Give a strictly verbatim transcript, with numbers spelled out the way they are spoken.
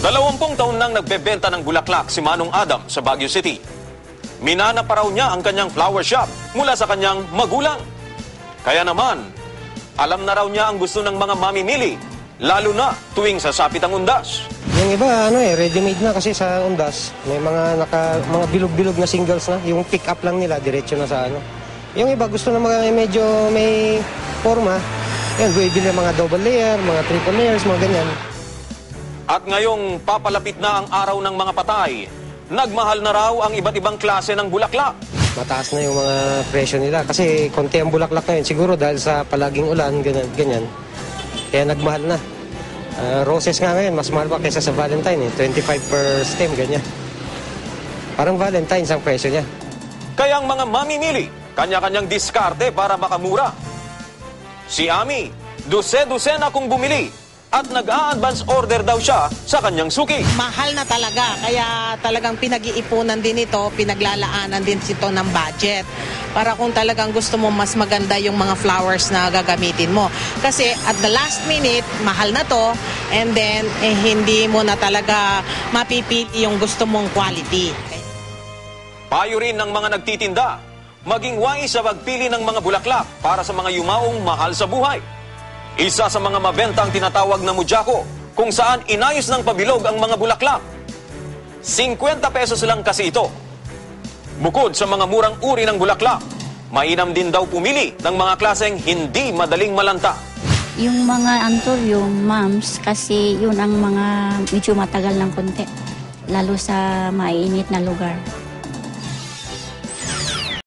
Dalawampung taon nang nagbebenta ng bulaklak si Manong Adam sa Baguio City. Minana pa raw niya ang kanyang flower shop mula sa kanyang magulang. Kaya naman, alam na raw niya ang gusto ng mga mamimili, lalo na tuwing sasapit ang undas. Yung iba, ano eh, ready-made na kasi sa undas. May mga naka, mga bilog-bilog na singles na. Yung pick-up lang nila, diretso na sa ano. Yung iba, gusto na mga medyo may forma. Yan, bibili mga double layer, mga triple layers, mga ganyan. At ngayong papalapit na ang araw ng mga patay, nagmahal na raw ang iba't ibang klase ng bulaklak. Mataas na yung mga presyo nila kasi konti ang bulaklak ngayon. Siguro dahil sa palaging ulan, ganyan. ganyan. Kaya nagmahal na. Uh, roses nga ngayon, mas mahal pa kaysa sa Valentine. Eh. twenty-five per stem, ganyan. Parang Valentine ang presyo niya. Kaya ang mga mamimili, kanya-kanyang diskarte para makamura. Si Ami, duse-duse na kung bumili. At nag-a-advance order daw siya sa kanyang suki. Mahal na talaga, kaya talagang pinag-iipunan din ito, pinaglalaanan din ito ng budget. Para kung talagang gusto mo mas maganda yung mga flowers na gagamitin mo. Kasi at the last minute, mahal na to, and then eh, hindi mo na talaga mapipili yung gusto mong quality. Payo rin ng mga nagtitinda, maging wais sa pagpili ng mga bulaklak para sa mga yumaong mahal sa buhay. Isa sa mga mabentang tinatawag na mudyako, kung saan inayos ng pabilog ang mga bulaklak. fifty pesos lang kasi ito. Bukod sa mga murang uri ng bulaklak, mainam din daw pumili ng mga klaseng hindi madaling malanta. Yung mga anthurium, mams, kasi yun ang mga medyo matagal ng konti, lalo sa mainit na lugar.